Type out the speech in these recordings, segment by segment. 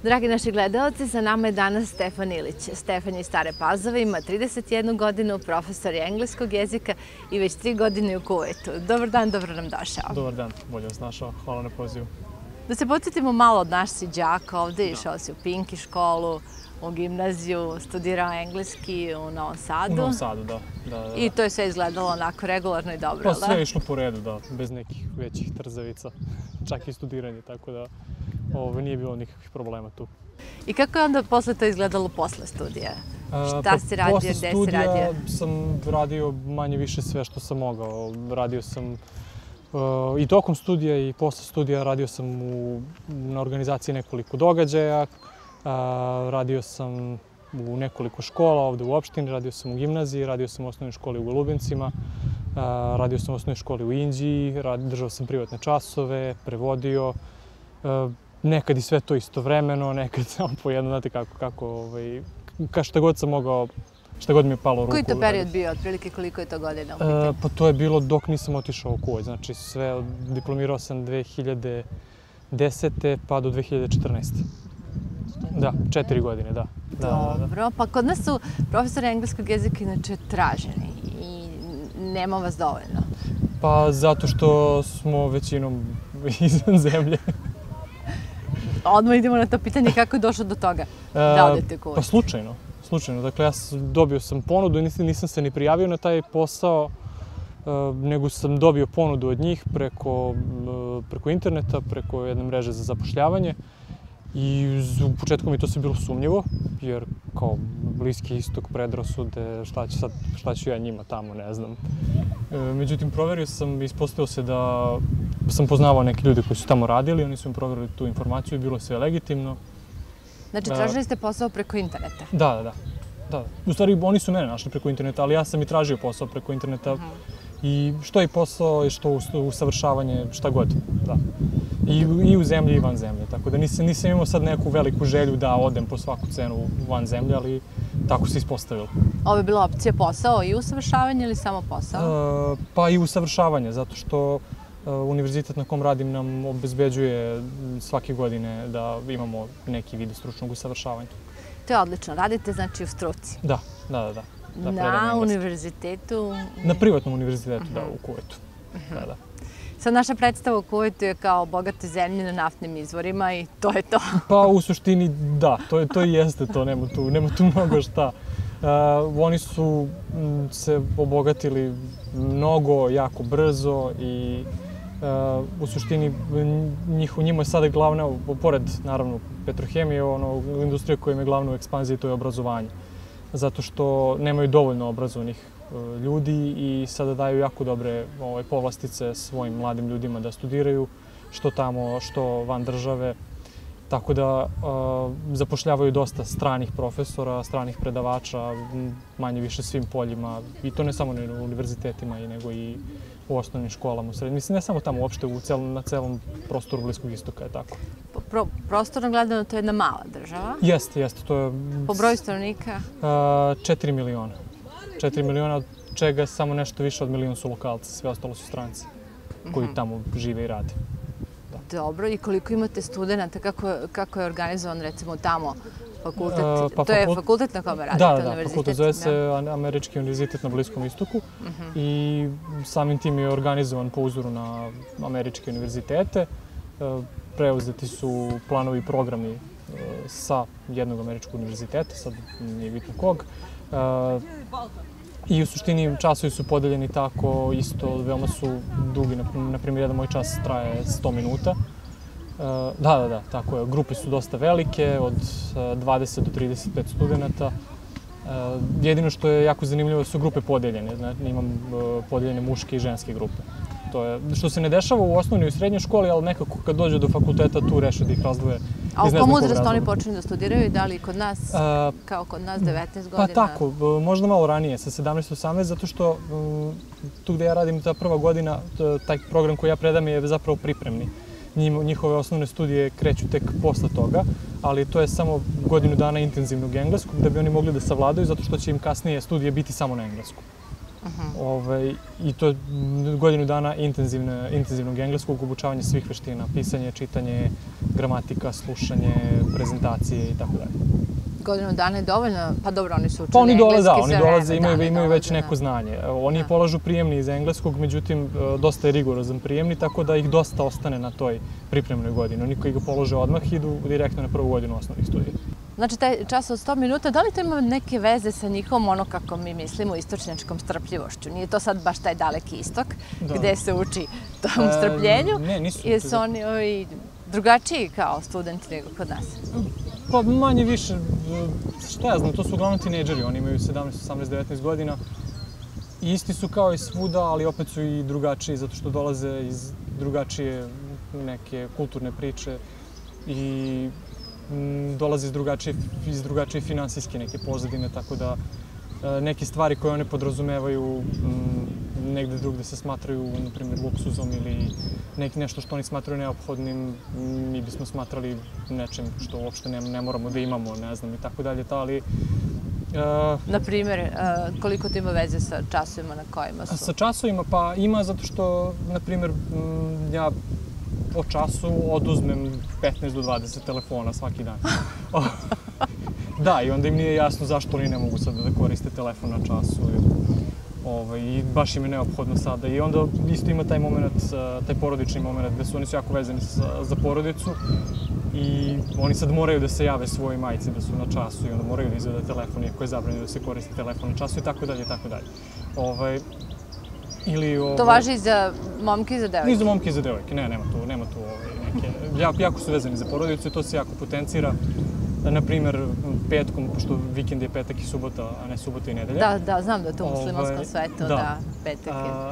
Dragi naši gledalci, sa nama je danas Stefan Ilić. Stefan je iz Stare Pazove, ima 31 godinu, profesor je engleskog jezika i već 3 godine u Kuvajtu. Dobar dan, dobro nam došao. Dobar dan, bolje vas našao. Hvala na pozivu. Da se podsjetimo malo od naš si đaka ovde, išao si u Pinki školu, u gimnaziju, studirao engleski u Novom Sadu. U Novom Sadu, da. I to je sve izgledalo onako regularno i dobro, Pa da? sve je išlo po redu, da, bez nekih većih trzavica, čak i studiranje, tako da nije bilo nikakvih problema tu. I kako je onda posle to izgledalo posle studija? Šta si radio, gde si radio? Posle studija sam radio manje više sve što sam mogao. Radio sam i tokom studija i posle studija radio sam na organizaciji nekoliko događaja. Radio sam u nekoliko škola ovde u opštini, radio sam u gimnaziji, radio sam u osnovnoj školi u Golubincima, radio sam u osnovnoj školi u Inđiji, držao sam privatne časove, prevodio. Nekad i sve to istovremeno, nekad samo po jedno, znate šta god sam mogao, šta god mi je palo u ruku. Koji to period bio, otprilike koliko je to godina u pitanju? Pa to je bilo dok nisam otišao u Kuvajt, znači sve, diplomirao sam 2010. pa do 2014. Da, 4 godine, da. Dobro, pa kod nas su profesori engleskog jezika inače traženi i nema vas dovoljno. Pa zato što smo većinom izvan zemlje. Odmah idemo na to pitanje kako je došlo do toga da odete u Kuvajt. Pa slučajno. Dakle, ja dobio sam ponudu, nisam se ni prijavio na taj posao, nego sam dobio ponudu od njih preko interneta, preko jedne mreže za zapošljavanje. I u početku mi to sve bilo sumnjivo, jer kao Bliski istok, predrasude, šta ću ja njima tamo, ne znam. Međutim, proverio sam, ispostavilo se da sam poznavao neke ljude koji su tamo radili, oni su mi proverili tu informaciju i bilo sve legitimno. Znači, tražili ste posao preko interneta? Da. U stvari, oni su mene našli preko interneta, ali ja sam i tražio posao preko interneta. I što je posao, i što usavršavanje, šta god, da. I u zemlji i van zemlje, tako da nisam imao sad neku veliku želju da odem po svaku cenu van zemlje, ali tako se ispostavilo. Ovo je bila opcija posao i usavršavanje ili samo posao? Pa i usavršavanje, zato što univerzitet na kom radim nam obezbeđuje svake godine da imamo neki vid stručnog usavršavanja. To je odlično. Radite znači u struci? Da. Na univerzitetu? Na privatnom univerzitetu, da, u Kuvajtu. Da. Sad naša predstava u Kuvajtu je kao bogate zemlje na naftnim izvorima i to je to. Pa u suštini da, to i jeste to, nema tu mnogo šta. Oni su se obogatili mnogo, jako brzo i u suštini njima je sada glavna, pored naravno petrohemije, industrija koja im je glavna u ekspanziji, to je obrazovanje. Zato što nemaju dovoljno obrazovanih ljudi i sada daju jako dobre povlastice svojim mladim ljudima da studiraju, što tamo, što van države. Tako da zapošljavaju dosta stranih profesora, stranih predavača, manje više svim poljima. I to ne samo na univerzitetima, nego i u osnovnim školama u srednjim. Mislim, ne samo tamo, uopšte na celom prostoru Bliskog istoka je tako. Prostorno gledano, to je jedna mala država? Jeste. Po broju stanovnika? 4 miliona. 4 miliona, od čega samo nešto više od milion su lokalci, sve ostalo su stranci koji tamo žive i rade. Dobro, i koliko imate studenta, kako je organizovan recimo tamo fakultet? To je fakultet na kome radite, univerzitet? Da, fakultet zove se Američki univerzitet na Bliskom istoku i samim tim je organizovan po uzoru na američke univerzitete. Preuzeti su planovi i programi sa jednog američkog univerziteta, sad nije bitno kog. I u suštini časovi su podeljeni tako isto, veoma su dugi, na primjer jedan moj čas traje 100 minuta. Da, tako je, grupe su dosta velike, od 20 do 35 studenta. Jedino što je jako zanimljivo su grupe podeljene, imam podeljene muške i ženske grupe. To je, što se ne dešava u osnovnoj i srednjoj školi, ali nekako kad dođu do fakulteta tu reše da ih razdvoje. A u kom uzrastu oni počinju da studiraju i da li kod nas, kao kod nas, 19 godina? Pa tako, možda malo ranije, sa 17-18, zato što tu gde ja radim ta prva godina, taj program koji ja predam je zapravo pripremni. Njihove osnovne studije kreću tek posle toga, ali to je samo godinu dana intenzivnog engleskog da bi oni mogli da savladaju, zato što će im kasnije studije biti samo na engleskom. I to je godinu dana intenzivnog engleskog, obučavanja svih veština, pisanje, čitanje, gramatika, slušanje, prezentacije i tako dalje. Godinu dana je dovoljno? Pa dobro, oni su učili Pa oni engleski, imaju već neko znanje. Oni polažu prijemni iz engleskog, međutim, dosta je rigorozan prijemni, tako da ih dosta ostane na toj pripremnoj godini. Oni koji ga polože odmah idu direktno na prvu godinu osnovnih studija. Znači, taj čas od 100 minuta, da li to ima neke veze sa njihovom, ono kako mi mislimo, istočnjačkom strpljivošću? Nije to sad baš taj daleki istok, gde se uči tom strpljenju? Ne, nisu. Jesu oni drugačiji kao studenti nego kod nas? Pa manje više, šta ja znam, to su uglavnom tinejdžeri, oni imaju 17, 18, 19 godina. Isti su kao i svuda, ali opet su i drugačiji, zato što dolaze iz drugačije neke kulturne priče i dolaze iz drugačije finansijske neke pozadine, tako da neke stvari koje one podrazumevaju negde drugde se smatraju, na primjer, luksuzom ili nešto što oni smatraju neophodnim, mi bismo smatrali nečem što uopšte ne moramo da imamo, ne znam, i tako dalje, ali... Na primjer, koliko to ima veze sa časovima na kojima su? Sa časovima, pa ima zato što, na primjer, ja po času oduzmem 15 do 20 telefona svaki dan. Da, i onda im nije jasno zašto oni ne mogu sada da koriste telefon na času. I baš im je neophodno sada. I onda isto ima taj moment, taj porodični moment gde oni su jako vezani za porodicu i oni sad moraju da se jave svojoj majci da su na času i onda moraju da izvede telefon, iako je zabranjeno da se koristi telefon na času i tako dalje, i tako dalje. To važi i za momke i za devojke? I za momke i za devojke, ne, nema tu neke... Jako su vezani za porodicu i to se jako potencira. Naprimjer, petkom, pošto vikend je petak i subota, a ne subota i nedelja. Da, znam da je to u muslimanskom svetu, da, petak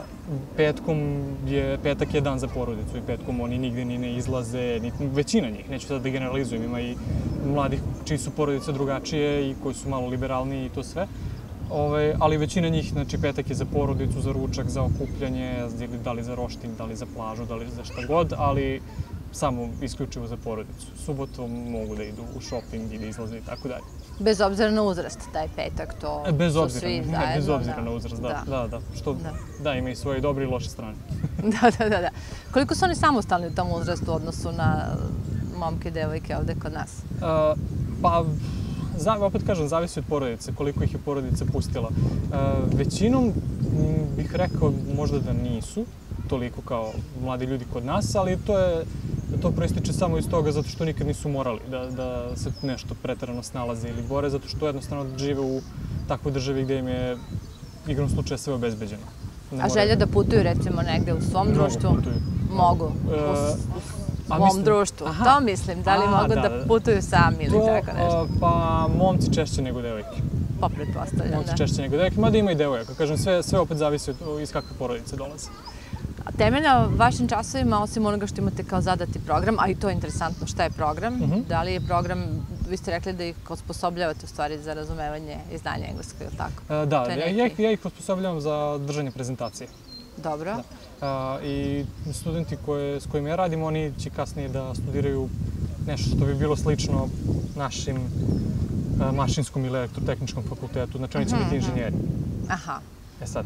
je. Petak je dan za porodicu i petkom oni nigde ni ne izlaze, većina njih, neću sad da generalizujem, ima i mladih čiji su porodice drugačije i koji su malo liberalniji i to sve. Ali većina njih, znači petak je za porodicu, za ručak, za okupljanje, da li za rošting, da li za plažu, da li za šta god, ali samo isključivo za porodicu. Subotom mogu da idu u šoping i da izlaze i tako dalje. Bez obzira na uzrast, taj petak, to su svi zajedno? Bez obzira na uzrast, da. Da, ima i svoje dobre i loše strane. Da. Koliko su oni samostalni u tom uzrastu u odnosu na momke i devojke ovde kod nas? Pa, opet kažem, zavisi od porodice, koliko ih je porodica pustila. Većinom bih rekao možda da nisu toliko kao mladi ljudi kod nas, ali to proističe samo iz toga zato što nikad nisu morali da se nešto preterano snalaze ili bore, zato što jednostavno žive u takvoj državi gde im je igrom slučaja sve obezbeđeno. A želja da putuju recimo negde u svom društvu? Mogu. U svom društvu. To mislim, da li mogu da putuju sami ili tako nešto? Pa momci češće nego devojke. Pa pretpostavljam, da. Momci češće nego devojke, mada ima i devojaka. Kažem, sve opet zavisi iz kakve porodice dolaze. Teme na vašim časovima, osim onoga što imate kao zadati program, a i to je interesantno, šta je program? Da li je program, vi ste rekli da ih osposobljavate u stvari za razumevanje i znanje engleskog, ili tako? Da, ja ih osposobljavam za držanje prezentacije. Dobro. I studenti s kojima ja radim, oni će kasnije da studiraju nešto što bi bilo slično našim mašinskom ili elektrotehničkom fakultetu, znači oni će biti inženjeri. Aha. Sad,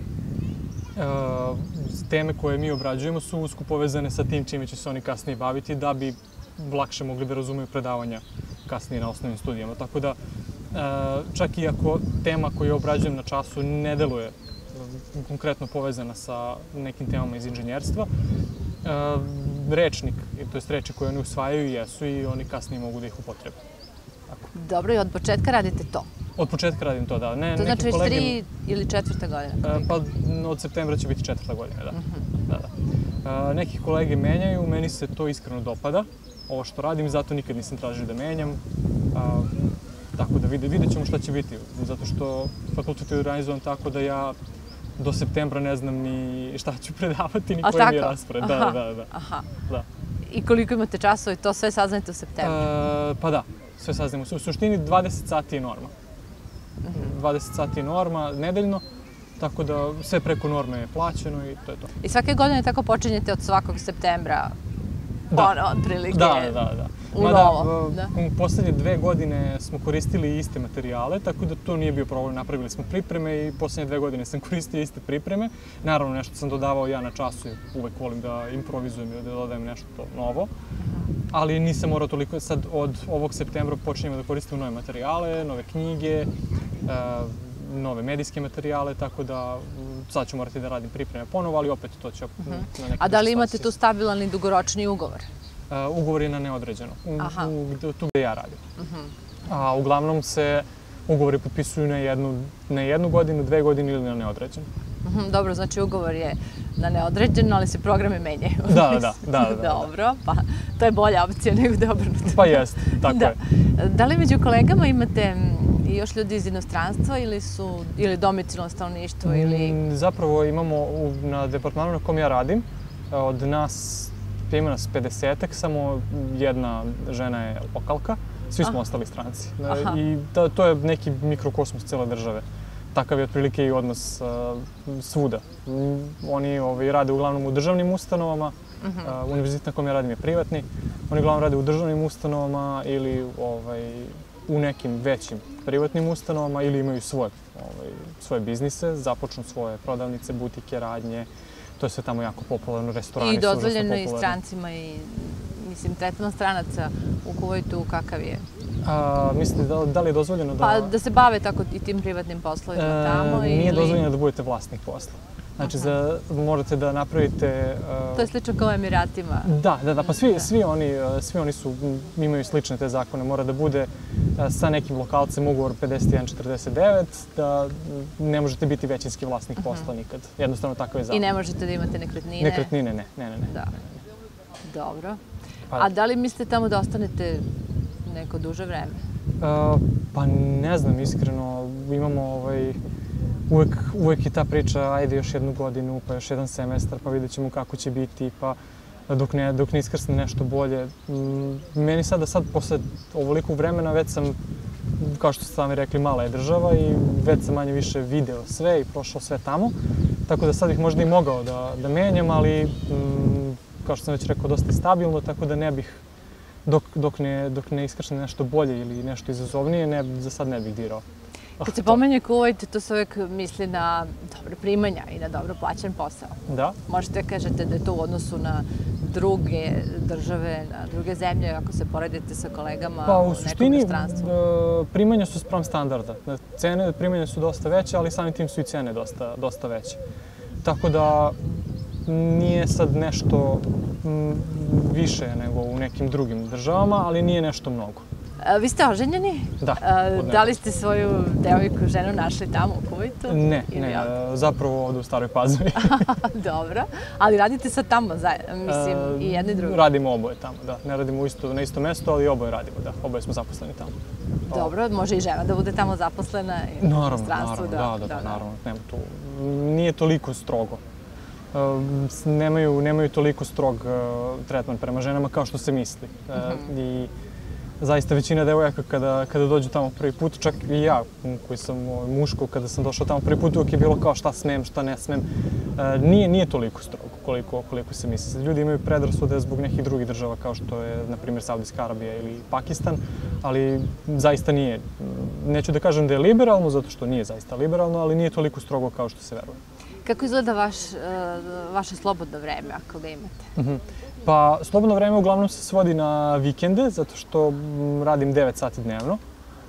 teme koje mi obrađujemo su usko povezane sa tim čime će se oni kasnije baviti da bi lakše mogli da razumeju predavanja kasnije na osnovnim studijama. Tako da, čak i ako tema koju obrađujem na času ne deluje konkretno povezana sa nekim temama iz inženjerstva, rečnik, to je reči koje oni usvajaju jesu i oni kasnije mogu da ih upotrebe. Dobro, i od početka radite to? Od početka radim to, da. To znači već 3 ili 4. godina? Pa od septembra će biti 4. godina, da. Neki kolege menjaju, meni se to iskreno dopada, ovo što radim, zato nikad nisam tražio da menjam. Tako da vidjet ćemo šta će biti, zato što fakultet je organizovan tako da ja do septembra ne znam ni šta ću predavati, ni koji mi je raspored. Da. I koliko imate časova i to sve saznajete u septembru? Pa da, sve saznajemo. U suštini 20 sati je norma. 20 sati je norma nedeljno, tako da sve preko norme je plaćeno i to je to. I svake godine tako počinjete od svakog septembra otprilike. Da. U novo. U poslednje 2 godine smo koristili iste materijale, tako da to nije bio problem. Napravili smo pripreme i poslednje 2 godine sam koristio iste pripreme. Naravno, nešto sam dodavao ja na času, uvek volim da improvizujem ili da dodajem nešto novo. Ali nisam morao toliko, sad od ovog septembra počinjemo da koristimo nove materijale, nove knjige, nove medijske materijale, tako da sad ću morati da radim pripreme ponovo, ali opet to će na neki... A da li imate tu stabilan i dugoročni ugovor? Ugovor je na neodređeno, tu gde ja radim. A uglavnom se ugovori potpisuju na jednu godinu, 2 godine ili na neodređeno. Dobro, znači ugovor je na neodređeno, ali se programe menjaju. Da. Dobro, pa to je bolja opcija nego da obrnuto. Pa jeste, tako je. Da li među kolegama imate i još ljudi iz inostranstva ili domicilno stanovništvo ili... Zapravo imamo na departmanu na kom ja radim, od nas ima nas 50-ak, samo jedna žena je lokalka, svi smo ostali stranci. I to je neki mikrokosmos cele države. Takav je otprilike i odnos svuda. Oni rade uglavnom u državnim ustanovama, univerzitet na kom ja radim je privatni, oni uglavnom rade u državnim ustanovama ili u nekim većim privatnim ustanovama ili imaju svoje biznise, započnu svoje prodavnice, butike, radnje. To je sve tamo jako popularno, restorani su užasno popularni. I dozvoljeno i strancima i, mislim, tretman stranaca u Kuvajtu kakav je? Mislite, da li je dozvoljeno da... Pa da se bave tako i tim privatnim poslovima tamo ili... Nije dozvoljeno da budete vlasnik posla. Znači, morate da napravite... To je slično kao u Emiratima. Da, pa svi oni imaju slične te zakone. Mora da bude sa nekim lokalcem ugovor 51-49, da ne možete biti većinski vlasnik posla nikad. Jednostavno takav je zakon. I ne možete da imate nekretnine? Nekretnine, ne. Da. Dobro. A da li mislite tamo da ostanete neko duže vreme? Pa ne znam, iskreno. Imamo uvek je ta priča, ajde još 1 godinu, pa još 1 semestar, pa vidjet ćemo kako će biti, pa dok ne iskrsne nešto bolje. Meni sad posle ovolikog vremena već sam, kao što ste sami rekli, mala je država i već sam manje više video sve i prošao sve tamo. Tako da sad bih možda i mogao da menjam, ali kao što sam već rekao, dosta stabilno, tako da ne bih, dok ne iskrsne nešto bolje ili nešto izazovnije, za sad ne bih dirao. Kad se pomenje Kuvajt, to se uvek misli na dobre primanja i na dobro plaćen posao. Da. Možete da kažete da je to u odnosu na druge države, na druge zemlje, ako se poredite sa kolegama u nekom inostranstvu? Pa u suštini primanja su spram standarda. Cene primanja su dosta veće, ali samim tim su i cene dosta veće. Tako da nije sad nešto više nego u nekim drugim državama, ali nije nešto mnogo. Vi ste oženjeni? Da. Da li ste svoju devojku, ženu našli tamo u Kuvajtu? Ne, zapravo ovde u Staroj Pazovi. Dobro, ali radite sad tamo, mislim, i jedno i drugo? Radimo oboje tamo, da. Ne radimo na isto mesto, ali oboje radimo, da. Oboje smo zaposleni tamo. Dobro, može i žena da bude tamo zaposlena i u inostranstvu? Naravno, nema tu. Nije toliko strogo. Nemaju toliko strog tretman prema ženama kao što se misli. I zaista većina devojaka kada dođu tamo prvi put, čak i ja koji sam muško, kada sam došao tamo prvi put, uvijek je bilo kao šta smem, šta ne smem. Nije toliko strogo koliko se misli. Ljudi imaju predrasude zbog nekih drugih država kao što je, na primjer, Saudijska Arabija ili Pakistan, ali zaista nije. Neću da kažem da je liberalno, zato što nije zaista liberalno, ali nije toliko strogo kao što se veruje. Kako izgleda vaše slobodno vreme, ako ga imate? Pa, slobodno vreme uglavnom se svodi na vikende, zato što radim 9 sati dnevno.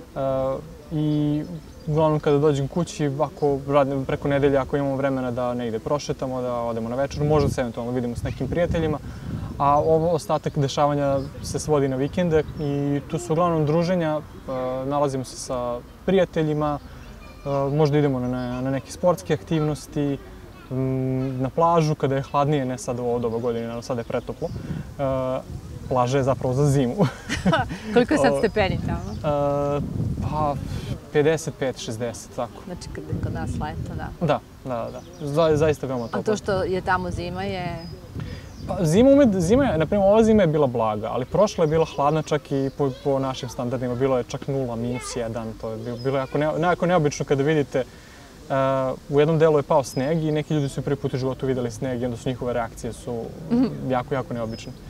I uglavnom kada dođem kući, preko nedelje, ako imamo vremena da negde prošetamo, da odemo na večer, možda se eventualno vidimo s nekim prijateljima. A ostatak dešavanja se svodi na vikende i tu su uglavnom druženja, nalazimo se sa prijateljima, možda idemo na neke sportske aktivnosti, na plažu kada je hladnije, ne sad u ovo doba godine, sada je pretoplo. Plaža je zapravo za zimu. Koliko je sad stepeni tamo? Pa 55-60, tako. Znači kada je kod nas leto, da? Da. Zaista veoma toplo. A to što je tamo zima je... Pa naprimjer, ova zima je bila blaga, ali prošla je bila hladna čak i po našim standardima. Bilo je čak 0, -1, to je bilo jako neobično kada vidite. U jednom delu je pao sneg i neki ljudi su prvi put u životu videli sneg i onda su njihove reakcije jako neobične.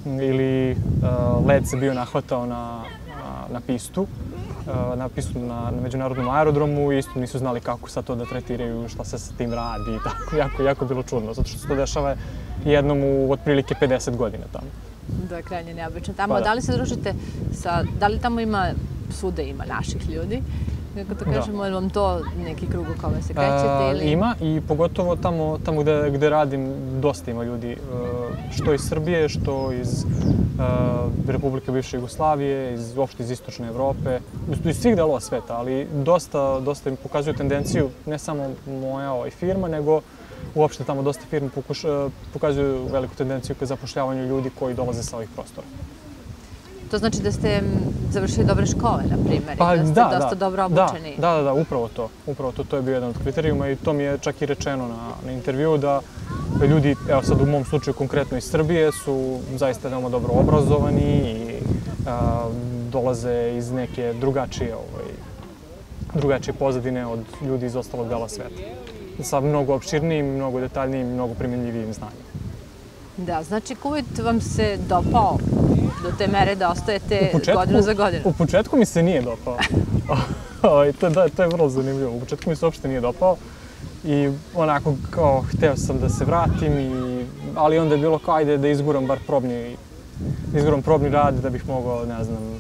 ili led se bio nahvatao na pistu, na međunarodnom aerodromu i isto nisu znali kako sad to da tretiraju, šta se sa tim radi i tako, jako bilo čudno, zato što se to dešava jednom u otprilike 50 godina tamo. Da, krajnje neobično. Tamo, da li se družite da li tamo svuda ima naših ljudi? Kako to kažemo, je li vam to neki krug u kome se krećete ili... Ima i pogotovo tamo gde radim dosta ima ljudi, što iz Srbije, što iz Republike bivše Jugoslavije, uopšte iz Istočne Evrope, iz svih delova sveta, ali dosta im pokazuju tendenciju, ne samo moja firma, nego uopšte tamo dosta firma pokazuju veliku tendenciju ka zapošljavanju ljudi koji dolaze sa ovih prostora. To znači da ste završili dobre škole, na primjer, i da ste dosta dobro obučeni. Da, upravo to. To je bio jedan od kriterijuma i to mi je čak i rečeno na intervjuu da ljudi, evo sad u mom slučaju konkretno iz Srbije, su zaista veoma dobro obrazovani i dolaze iz neke drugačije pozadine od ljudi iz ostalog dela sveta. Sa mnogo opširnijim, mnogo detaljnijim, mnogo primjenljivijim znanjem. Da, znači Kuvajt vam se dopao do te mere da ostajete godinu za godinu? U početku mi se nije dopao. To je vrlo zanimljivo. U početku mi se uopšte nije dopao i onako kao hteo sam da se vratim, ali onda je bilo kao ajde da izguram bar probni rad da bih mogao, ne znam,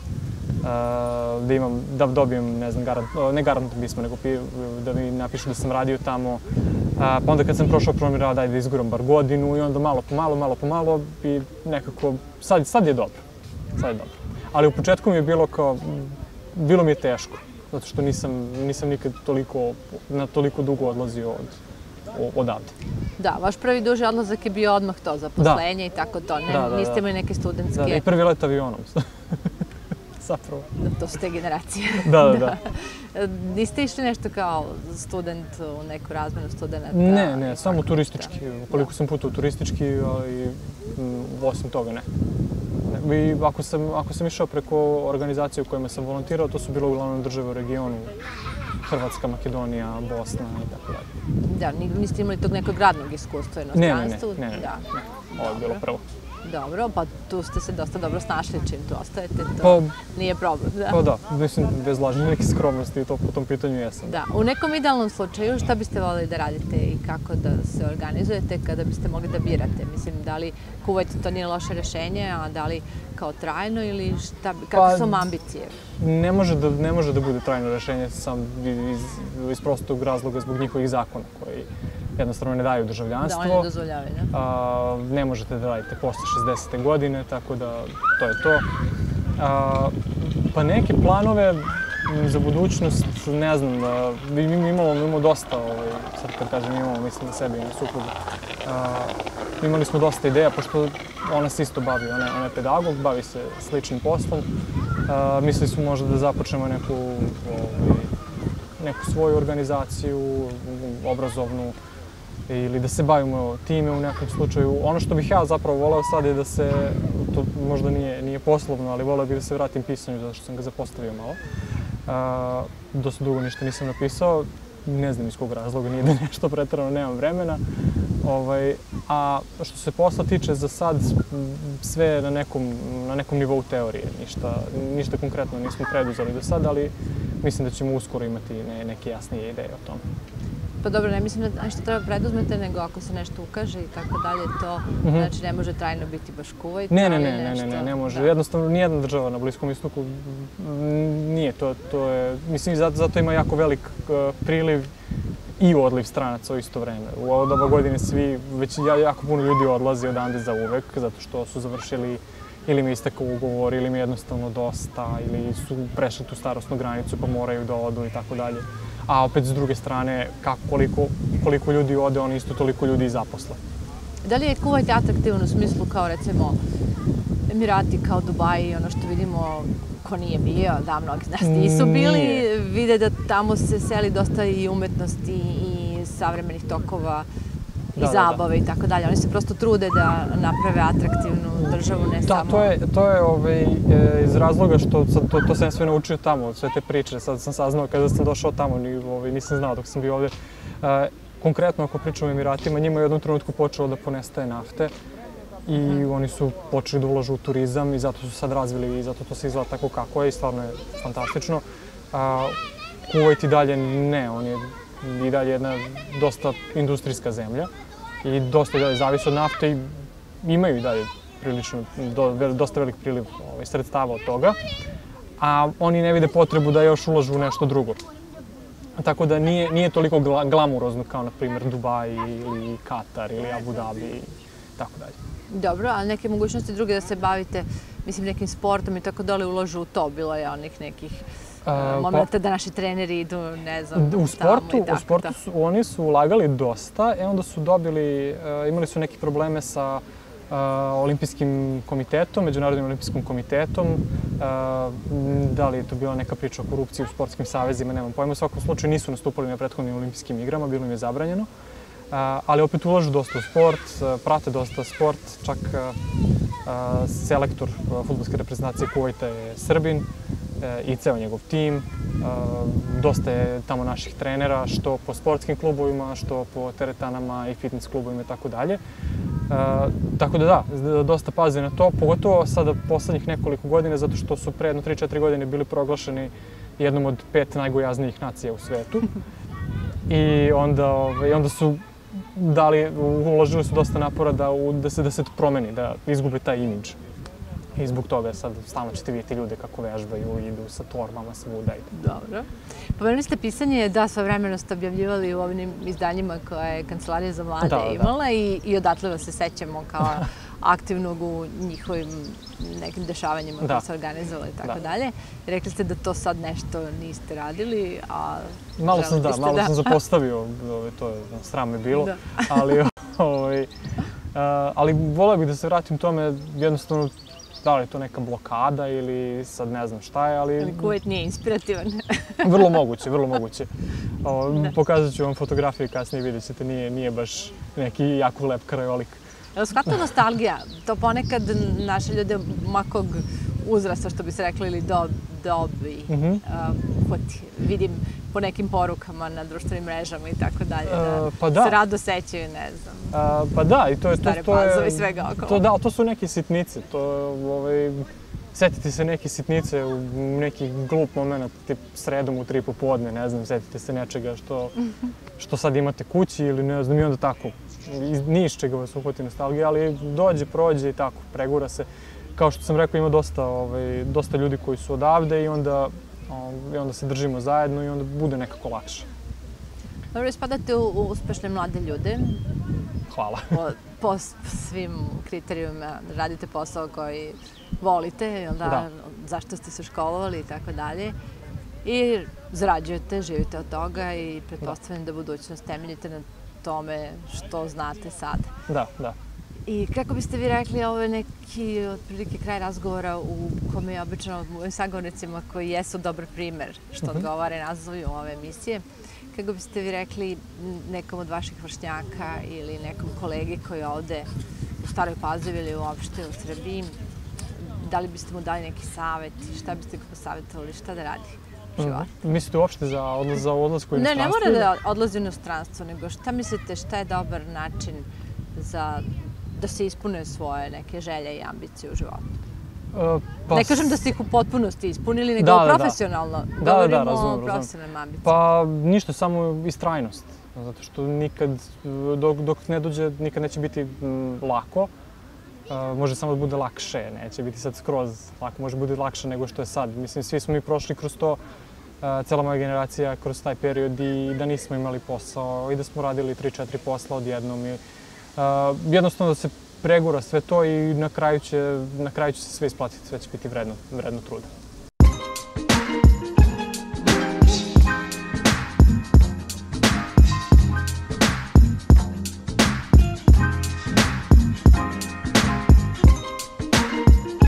da dobijem, ne znam, ne garantno pismo, nego da mi napišu da sam radio tamo. Pa onda kad sam prošao probni rad, ajde da izguram bar godinu i onda malo po malo i nekako, sad je dobro. Ali u početku mi je bilo mi je teško, zato što nisam nikad toliko dugo odlazio odavde. Da, vaš prvi duži odlazak je bio odmah to, zaposlenje i tako to, niste imali neke studentske... Da, i prvi let avionom. Zapravo. To su te generacije. Da. Niste išli nešto kao student u neku razmenu studenta? Ne, samo turistički. Koliko sam putao turistički, ali osim toga ne. I ako sam išao preko organizacije u kojima sam volontirao, to su bilo uglavnom države u regionu, Hrvatska, Makedonija, Bosna i tako dalje. Da, niste imali tog nekog radnog iskustva u inostranstvu? Ne. Ovo je bilo prvo. Dobro, pa tu ste se dosta dobro snašli čim tu ostajete, to nije problem, da? Pa da, mislim, bez lažne neke skromnosti i to po tom pitanju jesam. Da, u nekom idealnom slučaju šta biste voljeli da radite i kako da se organizujete kada biste mogli da birate? Mislim, da li Kuvajt to nije loše rešenje, a da li kao trajno ili kakve su vam ambicije? Ne može da bude trajno rešenje sam iz prostog razloga zbog njihovih zakona koji jednostavno ne daju državljanstvo. Da, oni ne dozvoljavaju, da? Ne možete da radite posle 60. godine, tako da to je to. Pa neke planove za budućnost, ne znam, mi imamo dosta, sad kad kažem imamo, mislim na sebe i na suprugu. Imali smo dosta ideja, pošto ona se isto bavi, ona je pedagog, bavi se sličnim poslom. Mislili smo možda da započnemo neku svoju organizaciju, obrazovnu, ili da se bavimo time u nekom slučaju. Ono što bih ja zapravo voleo sad je da se, to možda nije poslovno, ali voleo bih da se vratim pisanju, zato što sam ga zapostavio malo. Dosta dugo ništa nisam napisao, ne znam iz kog razloga, nije da nešto preterano, nemam vremena. A što se posla tiče, za sad sve na nekom nivou teorije, ništa konkretno nismo preduzeli do sad, ali mislim da ćemo uskoro imati neke jasnije ideje o tome. Pa dobro, ne mislim da nešto treba preduzmete, nego ako se nešto ukaže i tako dalje, to znači ne može trajno biti baš Kuvajt, ali nešto... Ne može. Jednostavno, nijedna država na Bliskom istoku nije to je... Mislim, zato ima jako velik priliv i odliv stranaca u isto vreme. U ovo doba godine već jako puno ljudi odlazi odande za uvek, zato što su završili ili mi je istekao ugovor, ili mi je jednostavno dosta, ili su prešli tu starosnu granicu pa moraju da odu i tako dalje. A opet s druge strane, koliko ljudi ode, oni isto toliko ljudi i zaposle. Da li je Kuvajt atraktivan u smislu kao recimo Emirati, kao Dubaji, ono što vidimo ko nije bio, da mnogi nas nisu bili, vide da tamo se seli dosta i umetnosti i savremenih tokova i zabave i tako dalje. Oni se prosto trude da naprave atraktivnu državu, ne samo... Da, to je iz razloga što to sam sve naučio tamo, sve te priče. Sad sam saznao kada sam došao tamo, nisam znao dok sam bio ovdje. Konkretno, ako pričamo o Emiratima, njima je u jednom trenutku počelo da ponestaje nafte i oni su počeli da ulažu u turizam i zato su sad razvili i zato to se izgleda tako kako je i stvarno je fantastično. Kuvajt i dalje ne, on je i dalje jedna dosta industrijska zemlja i dosta i dalje zavisi od nafte i imaju i dalje prilično dosta velik priliv sredstava od toga, a oni ne vide potrebu da još ulažu u nešto drugo. Tako da nije toliko glamurozno kao, na primjer, Dubai ili Katar ili Abu Dhabi i tako dalje. Dobro, a neke mogućnosti druge da se bavite, mislim, nekim sportom i tako dole ulažu u to? Bilo je onih nekih momenta da naši treneri idu, ne znam, u sportu oni su ulagali dosta, onda su dobili, imali su neke probleme sa Olimpijskim komitetom, Međunarodnim olimpijskim komitetom. Da li je to bila neka priča o korupciji u sportskim savezima, nemam pojma. U svakom slučaju nisu nastupali na prethodnim olimpijskim igrama, bilo im je zabranjeno. Ali opet ulažu dosta u sport, prate dosta sport, čak selektor fudbalske reprezentacije Kuvajta je Srbin i ceo njegov tim. Dosta je tamo naših trenera, što po sportskim klubovima, što po teretanama i fitness klubovima i tako dalje. Tako da dosta paze na to, pogotovo sada poslednjih nekoliko godina, zato što su pre jedno 3-4 godine bili proglašeni jednom od 5 najgojaznijih nacija u svetu. I onda su uložili su dosta napora da se to promeni, da izgube taj imidž. I zbog toga sad stalno ćete vidjeti ljude kako vežbaju, idu sa torbama svuda. Dobro. Pomenuli ste pisanje, da, svojevremeno ste objavljivali u ovim izdanjima koje je Kancelarija za mlade imala i odatle vas se sećamo kao aktivnog u njihovim nekim dešavanjima koje se organizovali i tako dalje. Rekli ste da to sad nešto niste radili, a malo sam zapostavio, to je sram je bilo, ali voleo bih da se vratim tome, jednostavno da li je to neka blokada ili sad ne znam šta je, ali... Ali Kuvajt nije inspirativan. Vrlo moguće. Pokazat ću vam fotografije kasnije, vidjet ćete, nije baš neki jako lep krajolik. Shvatno nostalgija, to ponekad naše ljude makog uzrasta, što bi se rekli, ili dobi, vidim po nekim porukama na društvenim mrežama i tako dalje, da se rado sećaju, ne znam, pa da, i to je... stare Pazove i svega okolo. Da, to su neke sitnice, setite se neke sitnice u neki glup moment, tip sredom u 3 popodne, ne znam, setite se nečega što sad imate kući ili ne znam, i onda tako, ni iz čega vas uhvati nostalgija, ali dođe, prođe i tako, pregura se. Kao što sam rekao, ima dosta ljudi koji su odavde i onda se držimo zajedno i onda bude nekako lakše. Dobro, spadate u uspešne mlade ljude. Hvala. Po svim kriterijumima radite posao koji volite, zašto ste se školovali i tako dalje. I zarađujete, živite od toga i pretpostavljam da budućnost temeljite na tome što znate sad. Da. I kako biste vi rekli, ovo je neki otprilike kraj razgovora u kome je obično mojim sagovornicima koji jesu dobar primer što odgovara nazovu ove emisije. Kako biste vi rekli nekom od vaših vršnjaka ili nekom kolegi koji je ovde u Staroj Pazovi ili uopšte u Srbiji, da li biste mu dali neki savjet, šta biste ga posavjetovali, šta da radi u životu? Mislite uopšte za odlazak u inostranstvo? Ne mora da odlazi u inostranstvo, nego šta mislite šta je dobar način da se ispune svoje neke želje i ambicije u životu? Ne kažem da ste ih u potpunosti ispunili, nego profesionalno. Govorimo o profesionalnim ambicijama. Pa ništa, samo istrajnost. Zato što nikad, dok ne dođe, nikad neće biti lako. Može samo da bude lakše, neće biti sad skroz lako, može bude lakše nego što je sad. Mislim, svi smo mi prošli kroz to, cela moja generacija kroz taj period i da nismo imali posao i da smo radili 3-4 posla odjednom. Jednostavno da se pregura sve to i na kraju će se sve isplatiti, sve će biti vredno truda.